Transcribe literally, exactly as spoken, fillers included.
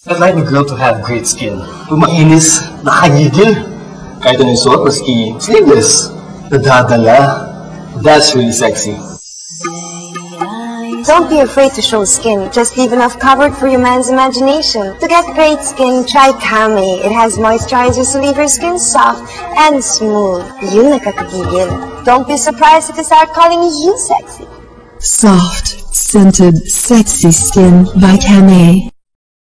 I'd like a girl to have great skin. Kung mainis, nakagigil. Kahit anong suot, maski sleeveless. Nadadala. That's really sexy. Don't be afraid to show skin. Just leave enough covered for your man's imagination. To get great skin, try Camay. It has moisturizers to leave your skin soft and smooth. Yun nakakagigil. Don't be surprised if they start calling you sexy. Soft, scented, sexy skin by Camay.